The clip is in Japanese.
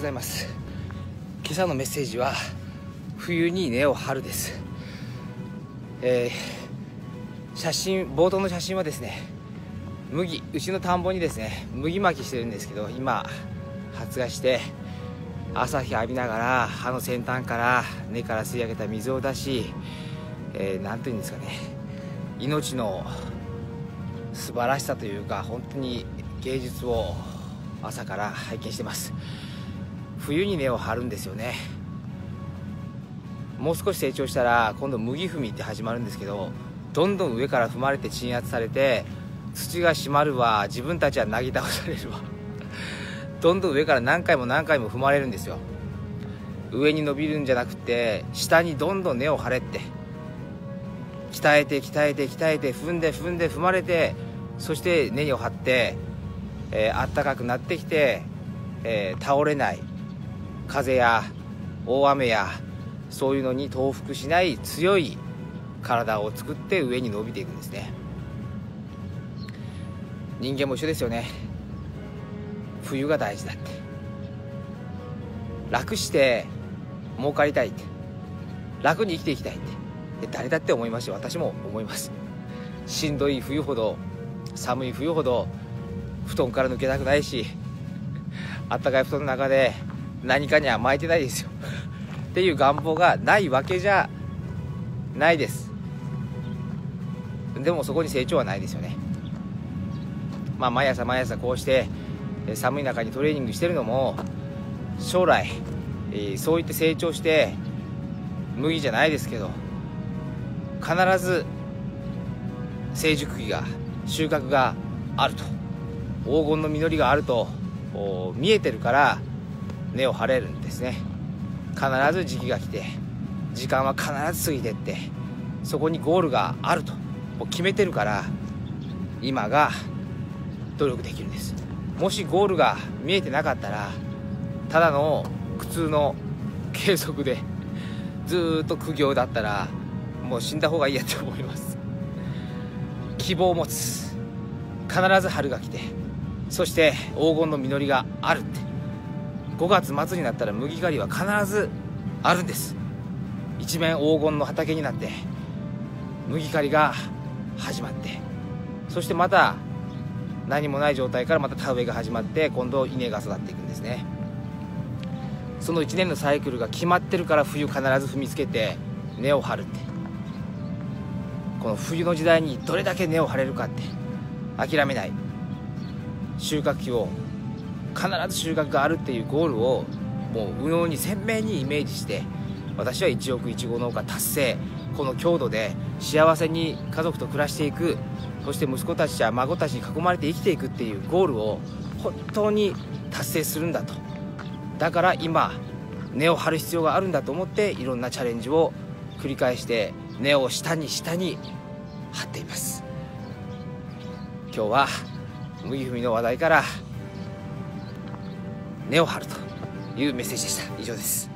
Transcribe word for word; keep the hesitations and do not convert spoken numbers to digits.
ざいます。今朝のメッセージは冬に根を張るです。えー、写真冒頭の写真はですね、麦うちの田んぼにですね麦巻きしてるんですけど、今発芽して朝日浴びながら葉の先端から根から吸い上げた水を出し、えー、なんていうんですかね、命の素晴らしさというか、本当に芸術を朝から拝見してます。冬に根を張るんですよね。もう少し成長したら今度麦踏みって始まるんですけど、どんどん上から踏まれて鎮圧されて土が締まるわ、自分たちはなぎ倒されるわどんどん上から何回も何回も踏まれるんですよ。上に伸びるんじゃなくて下にどんどん根を張れって、鍛えて鍛えて鍛えて踏んで踏んで踏まれて、そして根を張って、えー、暖かくなってきて、えー、倒れない、風や大雨やそういうのに倒伏しない強い体を作って上に伸びていくんですね。人間も一緒ですよね。冬が大事だって、楽して儲かりたいって、楽に生きていきたいって誰だって思いますし、私も思います。しんどい冬ほど、寒い冬ほど布団から抜けたくないし、あったかい布団の中で何かに甘えてないですよっていう願望がないわけじゃないです。でもそこに成長はないですよね。まあ毎朝毎朝こうして寒い中にトレーニングしてるのも、将来、えー、そういって成長して麦じゃないですけど、必ず成熟期が収穫があると、黄金の実りがあると見えてるから根を張れるんですね。必ず時期が来て、時間は必ず過ぎてって、そこにゴールがあるともう決めてるから、今が努力できるんです。もしゴールが見えてなかったら、ただの苦痛の継続でずーっと苦行だったら、もう死んだ方がいいやって思います。希望を持つ、必ず春が来て、そして黄金の実りがあるって、ごがつ末になったら麦刈りは必ずあるんです。一面黄金の畑になって麦刈りが始まって、そしてまた何もない状態からまた田植えが始まって、今度稲が育っていくんですね。そのいちねんのサイクルが決まってるから、冬必ず踏みつけて根を張るって、この冬の時代にどれだけ根を張れるかって、諦めない、収穫期を必ず収穫があるっていうゴールをもう右脳に鮮明にイメージして、私はいちおくいちご農家達成、この郷土で幸せに家族と暮らしていく、そして息子たちや孫たちに囲まれて生きていくっていうゴールを本当に達成するんだと。だから今根を張る必要があるんだと思って、いろんなチャレンジを繰り返して根を下に下に張っています。今日は麦踏みの話題から根を張るというメッセージでした。以上です。